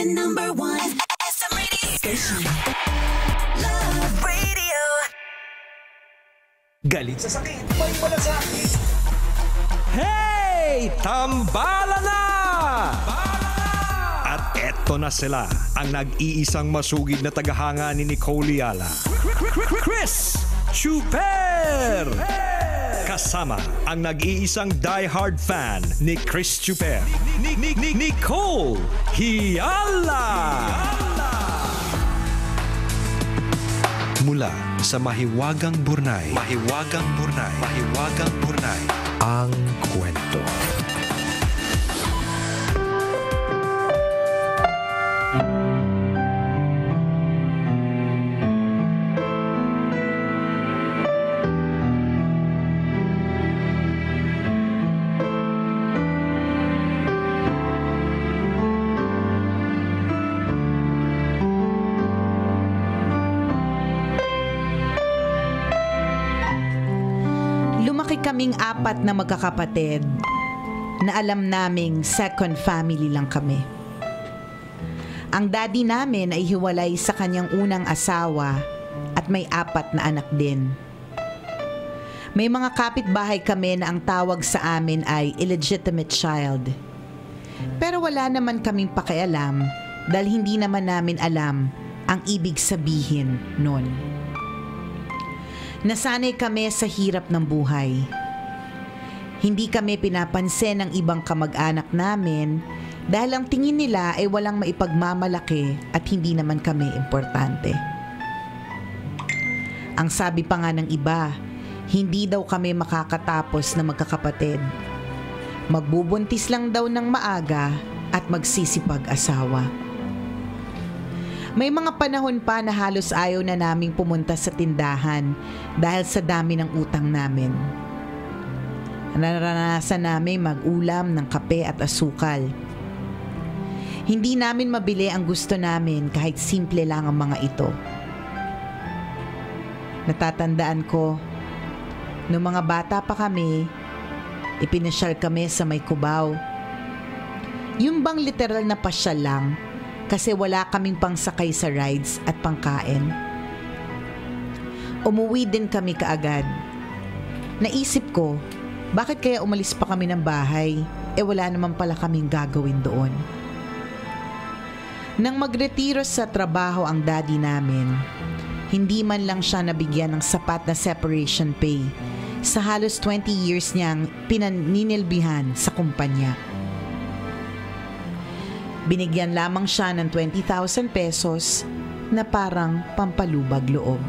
Station #1 SM Radio Station. Love Radio. Galit sa sakit, may malasakit. Hey! Tambala na! At eto na sila, ang nag-iisang masugid na tagahanga ni Nicole Yala. Chris Chuper! Kasama ang nag-iisang die-hard fan ni Chris Chuper, Nicole Yala! Mula sa Mahiwagang Burnay, ang kwento. Kaming apat na magkakapatid na alam naming second family lang kami. Ang daddy namin ay hiwalay sa kanyang unang asawa at may 4 na anak din. May mga kapitbahay kami na ang tawag sa amin ay illegitimate child. Pero wala naman kaming pakialam dahil hindi naman namin alam ang ibig sabihin nun. Nasanay kami sa hirap ng buhay. Hindi kami pinapansin ng ibang kamag-anak namin dahil ang tingin nila ay walang maipagmamalaki at hindi naman kami importante. Ang sabi pa nga ng iba, hindi daw kami makakatapos na magkakapatid. Magbubuntis lang daw ng maaga at magsisipag-asawa. May mga panahon pa na halos ayaw na naming pumunta sa tindahan dahil sa dami ng utang namin. Naranasan namin mag-ulam ng kape at asukal. Hindi namin mabili ang gusto namin kahit simple lang ang mga ito. Natatandaan ko, noong mga bata pa kami, ipinasyal kami sa may Cubao. Yung bang literal na pasyal lang, kasi wala kaming pangsakay sa rides at pangkain. Umuwi din kami kaagad. Naisip ko, bakit kaya umalis pa kami ng bahay? Wala naman pala kaming gagawin doon. Nang magretiro sa trabaho ang daddy namin, hindi man lang siya nabigyan ng sapat na separation pay sa halos 20 years niyang pinaninilbihan sa kumpanya. Binigyan lamang siya ng 20,000 pesos na parang pampalubag loob.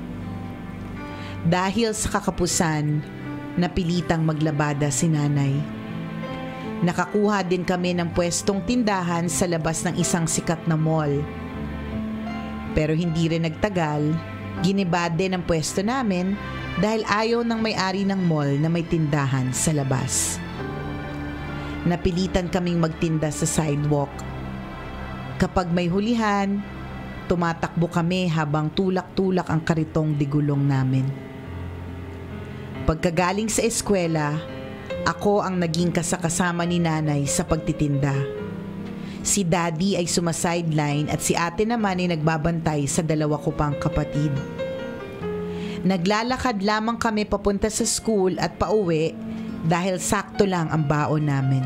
Dahil sa kakapusan, napilitang maglabada si nanay. Nakakuha din kami ng pwestong tindahan sa labas ng isang sikat na mall. Pero hindi rin nagtagal, giniba din ang pwesto namin dahil ayaw ng may-ari ng mall na may tindahan sa labas. Napilitan kaming magtinda sa sidewalk. Kapag may hulihan, tumatakbo kami habang tulak-tulak ang karitong digulong namin. Pagkagaling sa eskwela, ako ang naging kasakasama ni nanay sa pagtitinda. Si daddy ay sumasideline at si ate naman ay nagbabantay sa 2 ko pang kapatid. Naglalakad lamang kami papunta sa school at pauwi dahil sakto lang ang baon namin.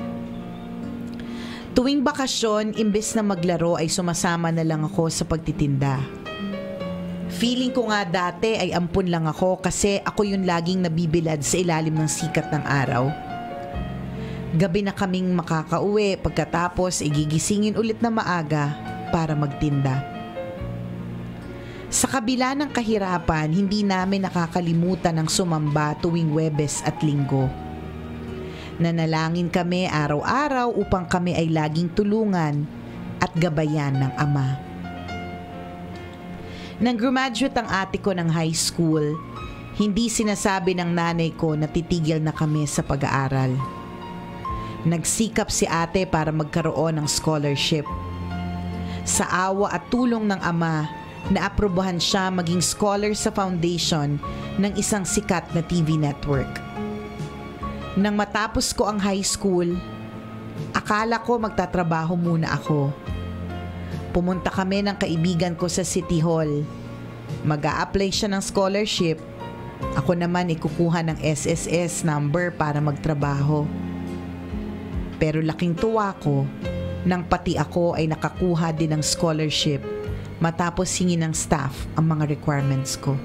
Tuwing bakasyon, imbes na maglaro ay sumasama na lang ako sa pagtitinda. Feeling ko nga dati ay ampun lang ako kasi ako yung laging nabibilad sa ilalim ng sikat ng araw. Gabi na kaming makakauwi pagkatapos gigisingin ulit na maaga para magtinda. Sa kabila ng kahirapan, hindi namin nakakalimutan ang sumamba tuwing Huwebes at Linggo. Nanalangin kami araw-araw upang kami ay laging tulungan at gabayan ng Ama. Nang graduate ang ate ko ng high school, hindi sinasabi ng nanay ko na titigil na kami sa pag-aaral. Nagsikap si ate para magkaroon ng scholarship. Sa awa at tulong ng Ama, naaprubahan siya maging scholar sa foundation ng isang sikat na TV network. Nang matapos ko ang high school, akala ko magtatrabaho muna ako Pumunta kami ng kaibigan ko sa City Hall. Mag-a-apply siya ng scholarship. Ako naman ikukuha ng SSS number para magtrabaho. Pero laking tuwa ko nang pati ako ay nakakuha din ng scholarship matapos hingin ng staff ang mga requirements ko.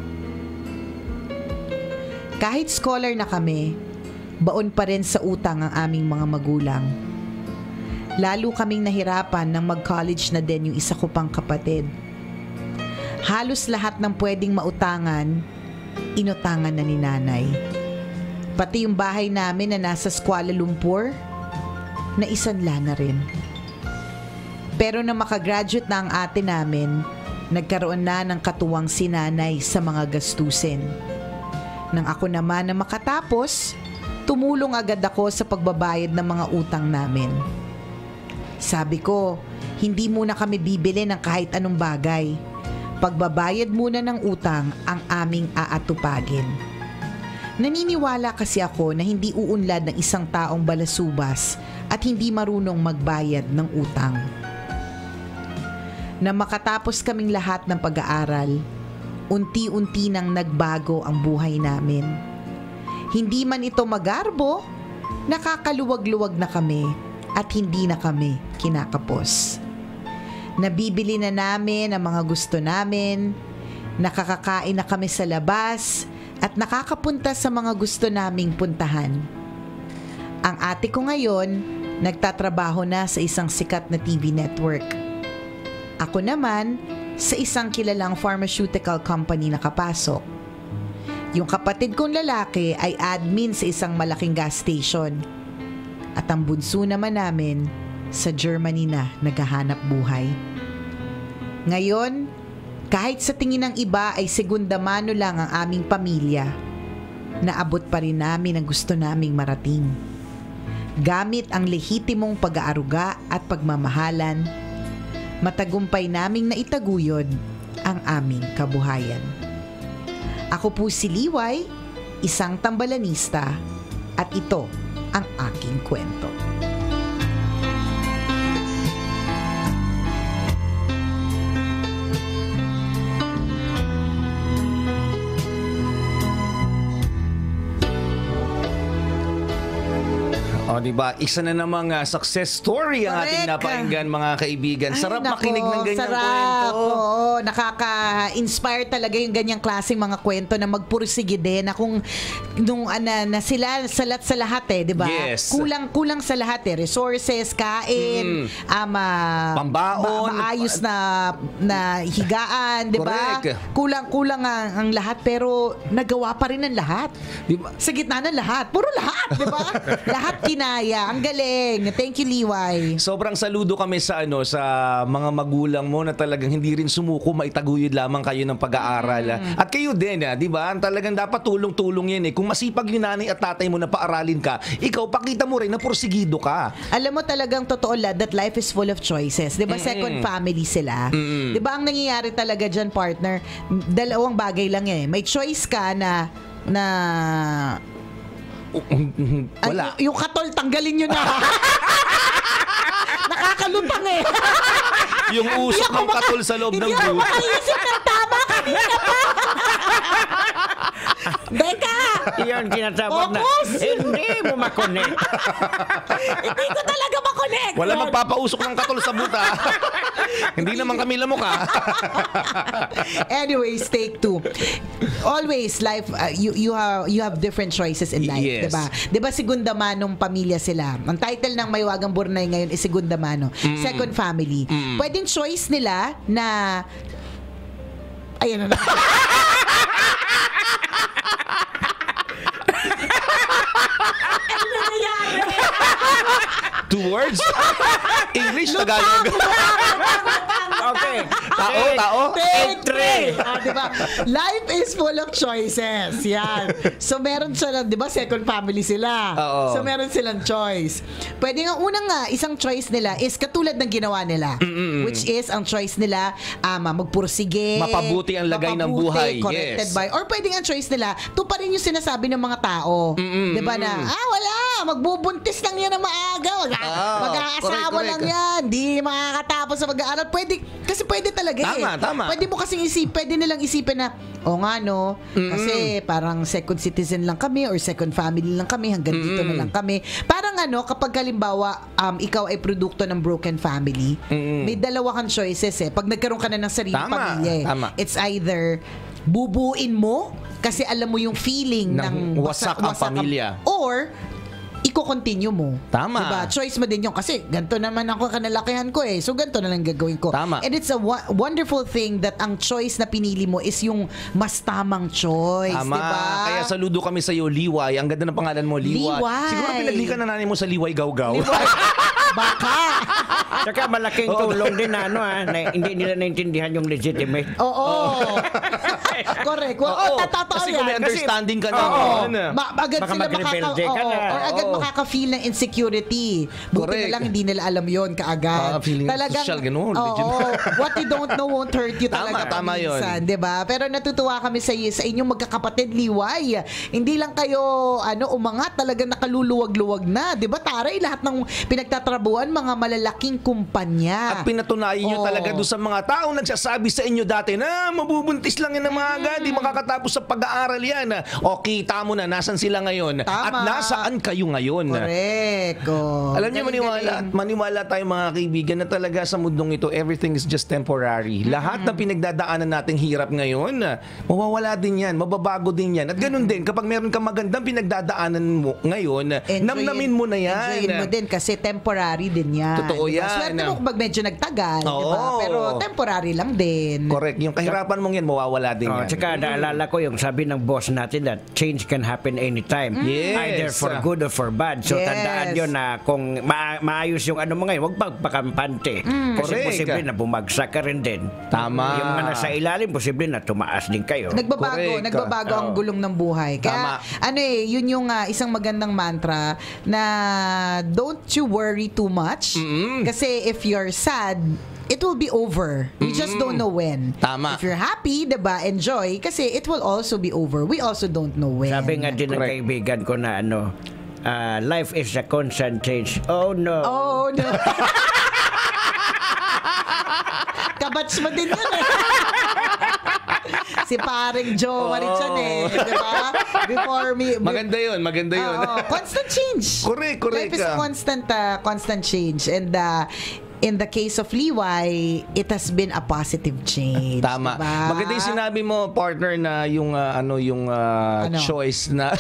Kahit scholar na kami, baon pa rin sa utang ang aming mga magulang. Lalo kaming nahirapan nang mag-college na din yung isa ko pang kapatid. Halos lahat ng pwedeng mautangan, inutangan na ni nanay. Pati yung bahay namin na nasa Kuala Lumpur, naisanla na rin. Pero na makagraduate na ang ate namin, nagkaroon na ng katuwang si nanay sa mga gastusin. Nang ako naman na makatapos, tumulong agad ako sa pagbabayad ng mga utang namin. Sabi ko, hindi muna kami bibili ng kahit anong bagay. Pagbabayad muna ng utang ang aming aatupagin. Naniniwala kasi ako na hindi uunlad ng isang taong balasubas at hindi marunong magbayad ng utang. Na makatapos kaming lahat ng pag-aaral, unti-unti nang nagbago ang buhay namin. Hindi man ito magarbo, nakakaluwag-luwag na kami at hindi na kami kinakapos. Nabibili na namin ang mga gusto namin, nakakakain na kami sa labas at nakakapunta sa mga gusto naming puntahan. Ang ate ko ngayon, nagtatrabaho na sa isang sikat na TV network. Ako naman, sa isang kilalang pharmaceutical company nakapasok. Yung kapatid kong lalaki ay admin sa isang malaking gas station. At ang bunso naman namin, sa Germany na naghahanap buhay. Ngayon, kahit sa tingin ng iba ay segunda mano lang ang aming pamilya, naabot pa rin namin ang gusto naming marating. Gamit ang lehitimong pag-aaruga at pagmamahalan, matagumpay naming naitaguyod ang aming kabuhayan. Ako po si Liway, isang tambalanista, at ito ang aking kwento. O, diba? Isa na namang success story ang ating Correct. napakinggan, mga kaibigan. Sarap Ay, nako, makinig ng ganyang sarap. kwento. Oo, nakaka-inspire talaga yung ganyang klaseng mga kwento na magpursige din na kung nung na sila sa lahat di ba? Yes. Kulang sa lahat resources, kain, Pambaon. maayos na higaan, di ba? Correct. Kulang ang lahat pero nagawa pa rin ang lahat. Diba? Sa gitna ng lahat. Puro lahat, di ba? Lahat kinaya. Ang galing. Thank you, Liway. Sobrang saludo kami sa sa mga magulang mo na talagang hindi rin sumuko, maitaguyod lamang kayo ng pag-aaral. At kayo din, 'di ba? Talagang dapat tulong-tulong 'yan Kung masipag yung nanay at tatay mo na paaralin ka, ikaw pakita mo rin na porsigido ka. Alam mo talagang totoo that life is full of choices. 'Di ba? Second family sila. 'Di ba ang nangyayari talaga diyan, partner? Dalawang bagay lang May choice ka na Wala. Yung katol, tanggalin nyo na. Nakakalutang Yung usok ng katol sa loob ng Hindi ako booth. makaisip ng tama kanina pa. Beka! Iyon kinatawag na. Focus! Hindi mo makonect. Hindi ko talaga makonect. Wala magpapausok ng katol sa buta. Hindi naman kami lamok Anyways, take two. Always life you have different choices in life, Yes. 'di ba? 'Di ba segunda manong pamilya sila. Ang title ng Maywagang Burnay ngayon is segunda mano. Second family. Pwedeng choice nila na ayan na. Ano nangyayari? 2 words? English, Tagalog. Okay. Tao. Take three. Diba? Life is full of choices. Yan. So, meron sila, di ba, second family sila. Oo. So, meron silang choice. Pwede nga, unang isang choice nila is katulad ng ginawa nila. Which is, ang choice nila, magpursige. Mapabuti ang lagay ng buhay. Corrected Yes. by. Or pwede nga ang choice nila, to pa rin yung sinasabi ng mga tao. Di ba na, wala, magbubuntis lang yan na maaga. Wag Mag-aasawa correct. lang yan. Di makakatapos sa mag-aaral. Pwede talaga Tama. Pwede mo kasing pwede nilang isipin na, o nga no, kasi parang second citizen lang kami or second family lang kami, hanggang dito na lang kami. Parang kapag halimbawa, ikaw ay produkto ng broken family, may dalawa kang choices Pag nagkaroon ka na ng sariling pamilya Tama. it's either bubuin mo kasi alam mo yung feeling ng wasak ang pamilya, or iko-continue mo. Tama. Diba? Choice mo din yun kasi ganito naman ako kanalakihan ko so ganito na lang gagawin ko. Tama. And it's a wonderful thing that ang choice na pinili mo is yung mas tamang choice. Tama. Diba? Kaya saludo kami sa iyo, Liway. Ang ganda ng pangalan mo, Liway. Liway. Siguro pinaglikan na nanay mo sa Liway Gawgaw. Baka. Saka malaking tulong din na hindi nila naintindihan yung legitimate. Oo. Correct. Totoo Kasi yan. kung may understanding ka na. Agad Baka sila mag-rebelde ka na. or agad makaka-feel ng insecurity. Buti Correct. na lang hindi nila alam yon kaagad. Feeling social, ganun. What you don't know won't hurt you talaga. Tama yun. minsan, 'di ba? Pero natutuwa kami sa inyong magkakapatid, Liway. Hindi lang kayo umangat, talaga nakaluluwag-luwag na, 'di ba? Taray, lahat ng pinagtatrabuhan mga malalaking kumpanya. At pinatunayan nyo talaga doon sa mga taong nagsasabi sa inyo dati na mabubuntis lang yan ng mga aga, di makakatapos sa pag-aaral yan. O kita mo na, nasan sila ngayon? Tama. At nasaan kayo ngayon? Correct. Alam niyo, maniwala tayo mga kaibigan na talaga sa mundong ito, everything is just temporary. Lahat ng pinagdadaanan nating hirap ngayon, mawawala din yan, mababago din yan. At ganun din, kapag meron kang magandang pinagdadaanan mo ngayon, namnamin mo na yan. Enjoyin mo din kasi temporary din yan. Totoo diba? yan. Swerte mo kapag medyo nagtagal, Oo. diba? Pero temporary lang din. Correct. Yung kahirapan mong yan, mawawala din yan. Tsaka naalala ko yung sabi ng boss natin that change can happen anytime. Yes. Either for good or for bad. So Yes. tandaan yun na kung maayos yung ano mo ngayon, huwag magpakampante. Kasi Correct. posible na bumagsak ka rin din. Tama. Yung mga nasa ilalim, posible na tumaas din kayo. Nagbabago Correct. ang gulong ng buhay. Kaya yun yung isang magandang mantra na don't you worry too much. Kasi if you're sad, it will be over. We just don't know when. Tama. If you're happy, diba, enjoy. Kasi it will also be over. We also don't know when. Sabi nga din ng Correct. kaibigan ko na life is a constant change. Oh no. Oh, no. Kabats mo din yun si paring Joe Marichan diba? Before me. Maganda yun. Constant change. Correct. Life is a constant change. And in the case of Liway, it has been a positive change. Tama. Diba? Maganda yung sinabi mo, partner, na yung choice na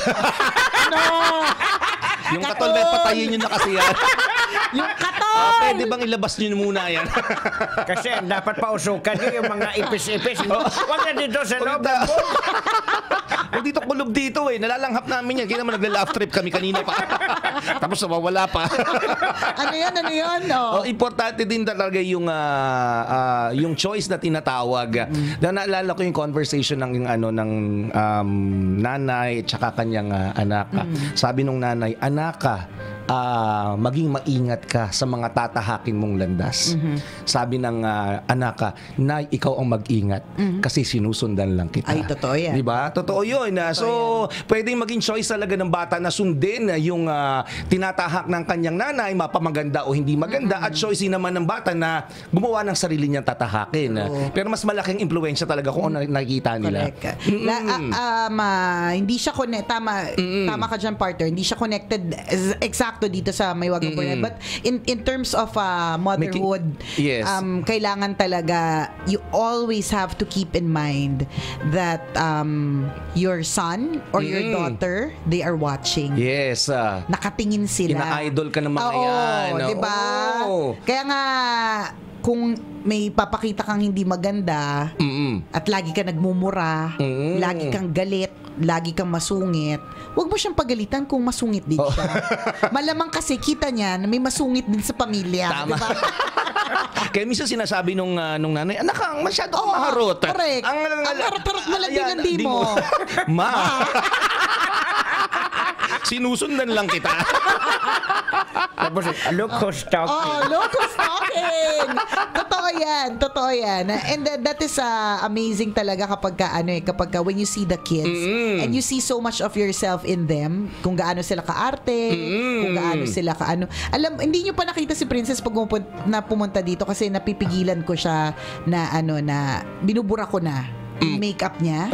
yung katol, patayin nyo na kasi yan. Yung katol! Pwede bang ilabas nyo muna yan? Kasi dapat pausukan nyo yung mga ipis-ipis. Huwag na dito sa loob. Huwag dito, kulob dito nalalanghap namin yan. Kaya naman nagla-laugh trip kami kanina pa. Tapos nawawala pa. Ano yun? Importante din talaga yung choice na tinatawag. Naalala ko yung conversation ng nanay at saka kanyang anak. Sabi nung nanay, anak ka, maging maingat ka sa mga tatahakin mong landas. Sabi ng anak ka, Nay, ikaw ang mag-ingat kasi sinusundan lang kita. Ay, totoo yan. Diba? Totoo yun. So, pwedeng maging choice talaga ng bata na sundin yung tinatahak ng kanyang nanay, mapamaganda o hindi maganda, at choice din naman ng bata na gumawa ng sarili niyang tatahakin. Pero mas malaking impluwensya talaga kung ano nakikita nila. Correct. Hindi siya tama ka dyan, partner. Hindi siya connected eksakto dito sa May Wag Kang Purihan. But in terms of motherhood, Yes. kailangan talaga, you always have to keep in mind that your son or your daughter, they are watching. Yes. Nakatingin sila. Ina-idol ka ng mga Oo, yan. diba? Oo. Kaya nga, kung may papakita kang hindi maganda at lagi ka nagmumura, lagi kang galit, lagi kang masungit, huwag mo siyang pagalitan kung masungit din siya. Malamang kasi kita niya na may masungit din sa pamilya. Tama. Diba? Kaya minsan sinasabi nung nanay, anak kang masyado kang maharot. Correct. Ang harot-harot mo lang din ang di mo. Ma. Sinusundan lang kita. Tapos, look who's talking. Oh, look who's talking! Totoo yan. And that is amazing talaga kapag when you see the kids and you see so much of yourself in them, kung gaano sila kaarte, kung gaano sila alam, hindi nyo pa nakita si Princess pag pumunta dito kasi napipigilan ko siya na binubura ko na makeup niya.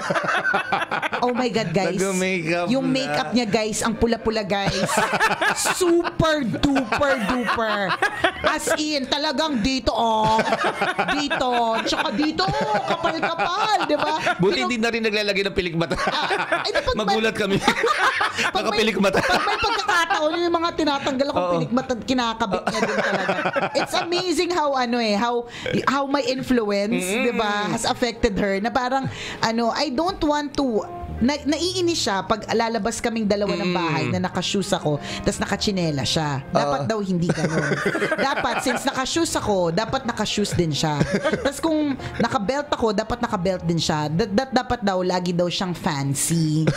Oh my God, guys. Yung makeup niya, guys, ang pula-pula, guys. Super duper duper. As in, talagang dito, dito. Tsaka dito, kapal-kapal, di ba? Buti hindi na rin naglalagay ng pilik mata. Magulat kami. Nakapilik mata. Pag may pagkakataon, yung mga tinatanggal akong pilik mata, kinakabit niya din talaga. It's amazing how my influence, di ba, has affected her. Na parang, I don't want to naiinis siya pag lalabas kaming dalawa ng bahay na nakashoes ako tapos nakachinela siya. Dapat daw hindi ganun. Dapat, since nakashoes ako, dapat nakashoes din siya. Tapos kung nakabelt ako, dapat nakabelt din siya. Dapat daw, lagi daw siyang fancy.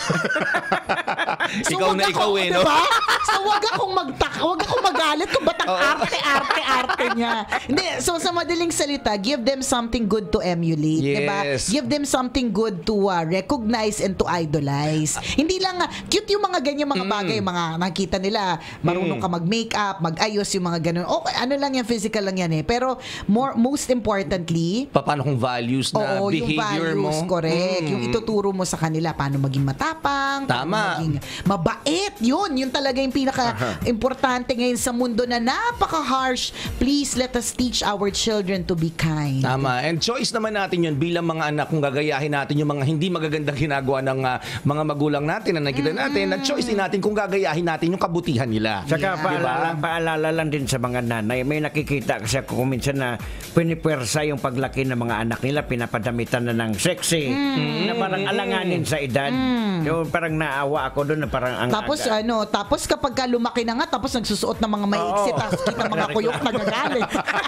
So, ikaw, no? Diba? So, wag akong magalit kung ba't ang arte niya. Hindi, so sa madaling salita, give them something good to emulate. Yes. Diba? Give them something good to recognize and to idolize. Hindi lang cute yung mga ganyan mga bagay, mga nakita nila, marunong ka mag-makeup, mag-ayos yung mga ganun. Okay, lang yan, physical lang yan eh. Pero most importantly, paano kung values na behavior yung values, mo? Correct. Yung ituturo mo sa kanila, paano maging matapang, paano maging mabait. Yun talaga yung pinaka-importante ngayon sa mundo na napaka-harsh. Please let us teach our children to be kind. Tama. And choice naman natin yun bilang mga anak kung gagayahin natin yung mga hindi magagandang ginagawa ng mga magulang natin na nakita natin, at choice din natin kung gagayahin natin yung kabutihan nila. Saka paalala lang din sa mga nanay, may nakikita kasi ako minsan na pinipwersa yung paglaki ng mga anak nila, pinapadamitan na ng sexy, na parang alanganin sa edad. Yung parang naawa ako doon na parang ang tapos kapag lumaki na nga, tapos nagsusuot ng mga maiksi, tapos kita mga kuyok nagagaling.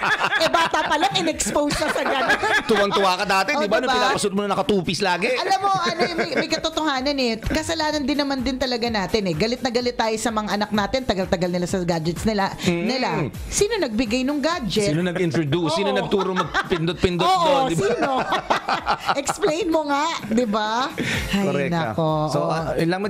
Bata pa lang, in-expose na sa gano'n. Tuwang-tuwa ka dati, di ba? Nung pinapasuot mo na nakatupis lagi. Alam mo, may katotohanan eh. Kasalanan din naman din talaga natin eh. Galit na galit tayo sa mga anak natin. Tagal-tagal nila sa gadgets nila. Sino nagbigay ng gadget? Sino nag-introduce? Sino nagturo magpindot-pindot doon? Sino? Explain mo nga, di ba? Ay, nako. So, lang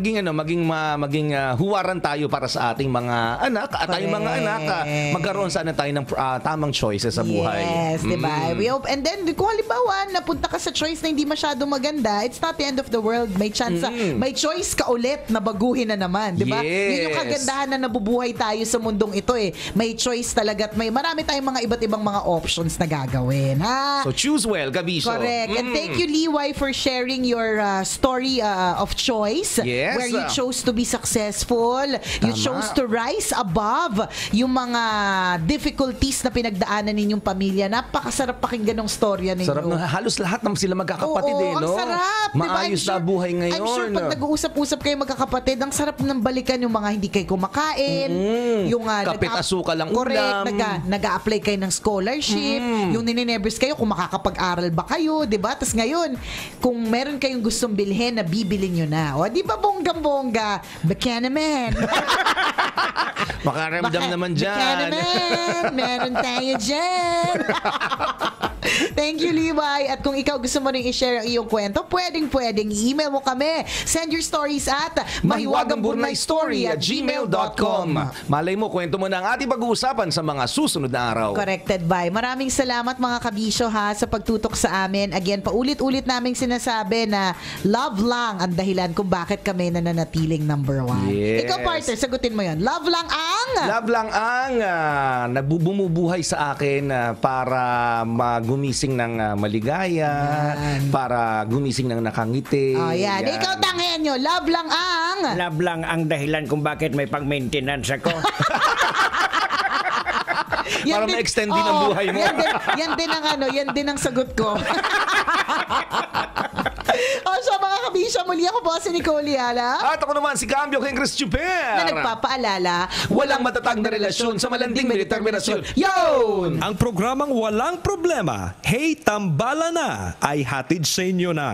maging huwaran tayo para sa ating mga anak at tayong mga anak. Magkaroon sana tayo ng tamang choices sa buhay. Yes, di ba? And then, kung halimbawa, napunta ka sa choice na hindi masyado maganda, it's not the end of the world. May chance, may choice ka ulit na baguhin na naman, di ba? Yes. Yun yung kagandahan na nabubuhay tayo sa mundong ito eh. May choice talaga at marami tayong mga iba't ibang mga options na gagawin, ha? So choose well, Gabiso. Correct. And thank you, Liway, for sharing your story of choice. Yes. Where you chose to be successful. You chose to rise above yung mga difficulties na pinagdaanan ninyong pamilya. Napakasarap pakinggan ng storya ninyo. Sarap na halos lahat ng sila magkakapatid no? Ang sarap. Maayos na buhay ngayon. I'm sure pag nag-uusap-usap kayo magkakapatid, ang sarap ng balikan yung mga hindi kayo kumakain. Yung kapit asukal lang ulam. Nag-a-apply kayo ng scholarship. Yung nininebris kayo kung makakapag-aral ba kayo, di ba? Tapos ngayon, kung meron kayong gustong bilhin na bibili nyo na. O, di ba bonggang-bongga? Baka naman. Makaramdam naman dyan. Baka naman. Meron tayo dyan. Thank you, Levi. At kung ikaw gusto mo rin i-share ang iyong kwento, pwedeng i-email mo kami. Send your stories at mahiwagangburnaystory@gmail.com. Malay mo, kwento mo na ang ating pag-uusapan sa mga susunod na araw. Corrected by. Maraming salamat mga kabisyo sa pagtutok sa amin. Again, paulit-ulit naming sinasabi na love lang ang dahilan kung bakit kami nananatiling number 1. Yes. Ikaw, partner, sagutin mo yon. Love lang ang nagbubumubuhay sa akin para gumising ng maligaya, para gumising ng nakangiti. Oh, yan. Ikaw, tanghayan nyo. Love lang ang dahilan kung bakit may pang-maintenance ako. Para ma-extend din ang buhay mo. Yan din ang sagot ko. So mga kabisya, muli ako po si Nicole Liala. At ako naman si Cambio King Chris Chuper. Na nagpapaalala, walang matatag na relasyon sa malanding may determinasyon. Yun! Ang programang Walang Problema, Hey Tambala Na, ay hatid sa inyo ng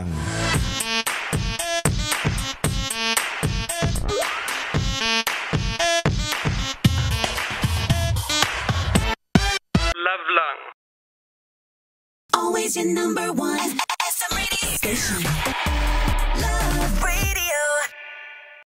love lang. Always your number one SM radio station.